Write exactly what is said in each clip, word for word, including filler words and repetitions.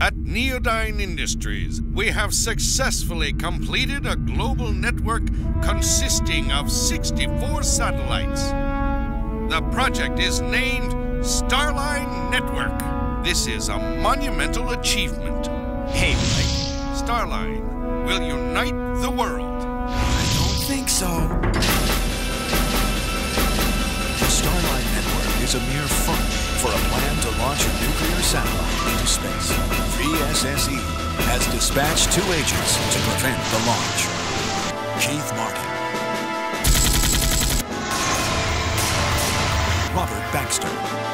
At Neodyne Industries, we have successfully completed a global network consisting of sixty-four satellites. The project is named Starline Network. This is a monumental achievement. Hey, Mike. Starline will unite the world. I don't think so. The Starline Network is a mere front for a plan to launch a nuclear satellite into space. V S S E has dispatched two agents to prevent the launch. Keith Martin, Robert Baxter,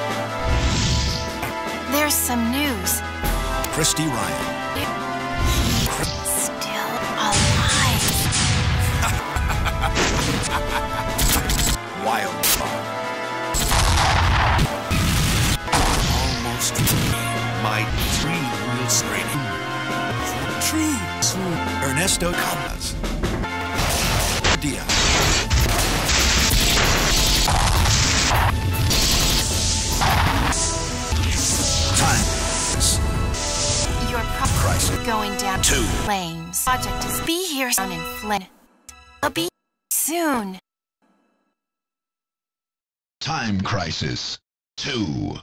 There's some news. Christy Ryan, Still alive. Wildfire. Almost my dream will straighten. True. Ernesto Cabas. Dia. Time. Your Crisis. pro going down Two. flames. Project is be here soon in Flint. I'll be soon. Time Crisis two.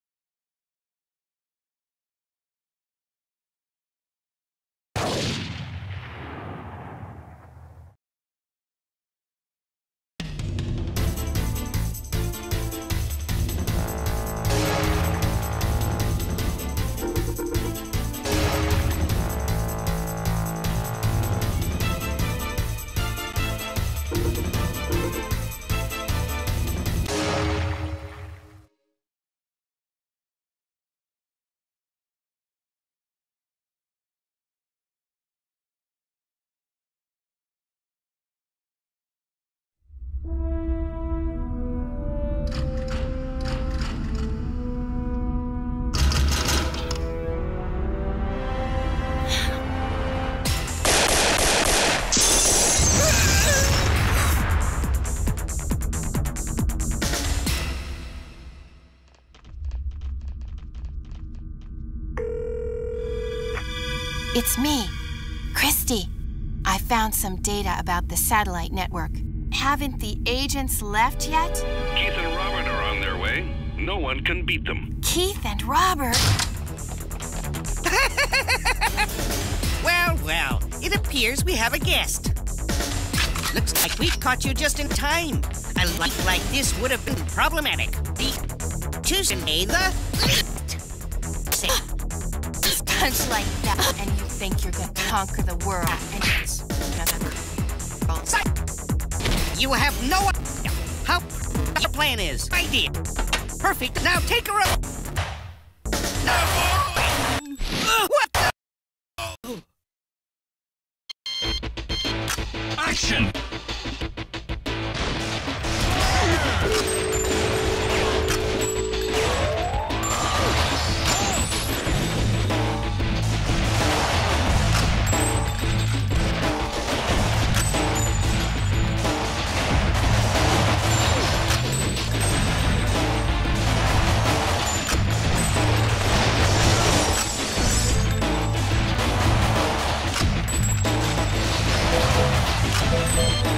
It's me, Christy. I found some data about the satellite network. Haven't the agents left yet? Keith and Robert are on their way. No one can beat them. Keith and Robert? Well, well, it appears we have a guest. Looks like we caught you just in time. A life like this would have been problematic. The Tuesday, the Punch like that, and you think you're gonna conquer the world, and it's gonna You have no idea how your plan is. Idea. Perfect. Now take her up. What the? Action! Thank you.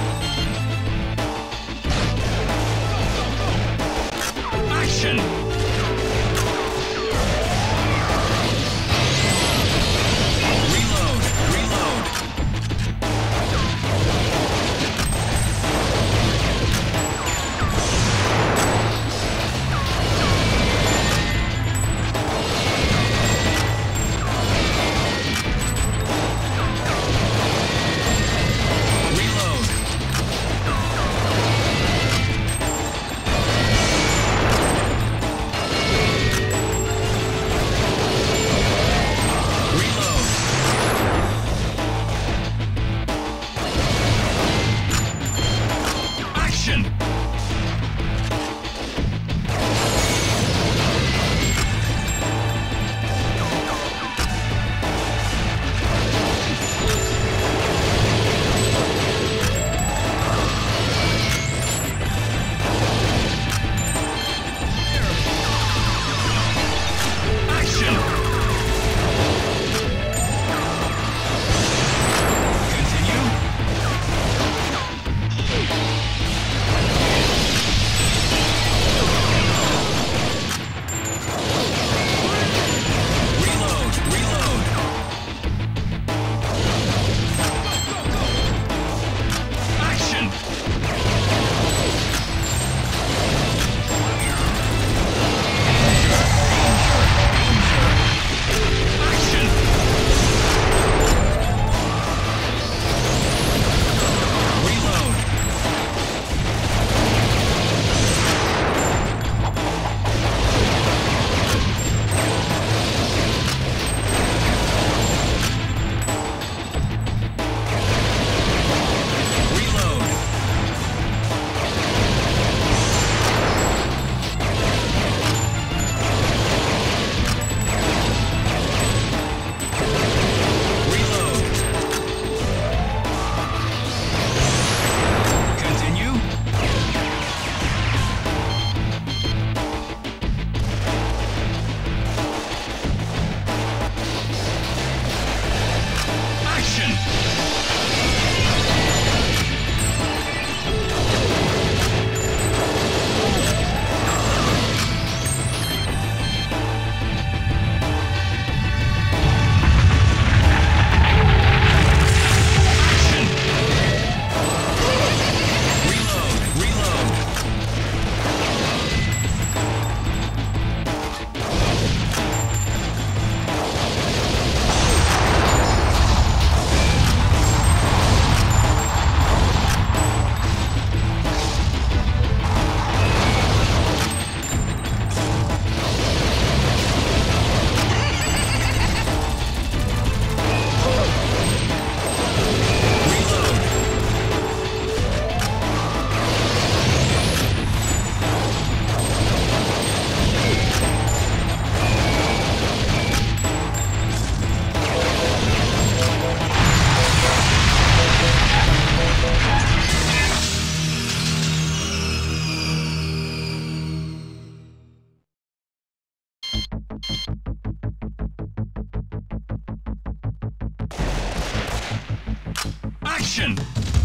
Action!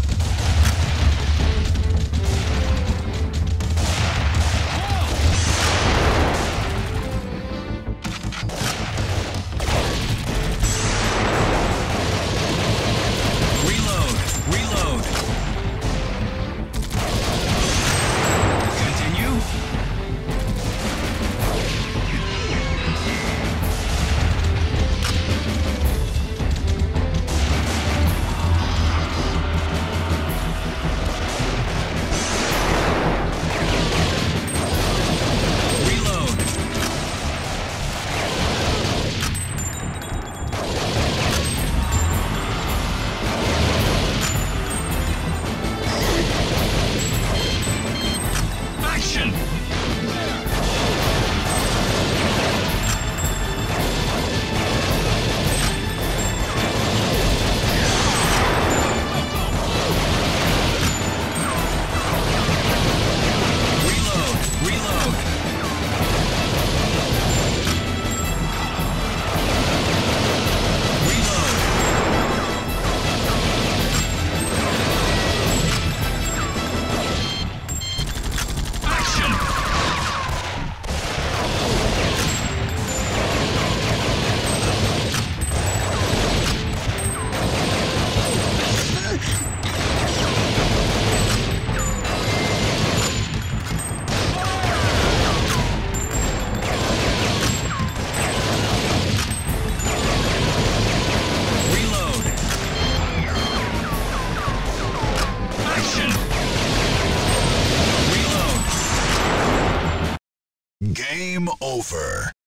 Reload! Reload! Continue. Game over.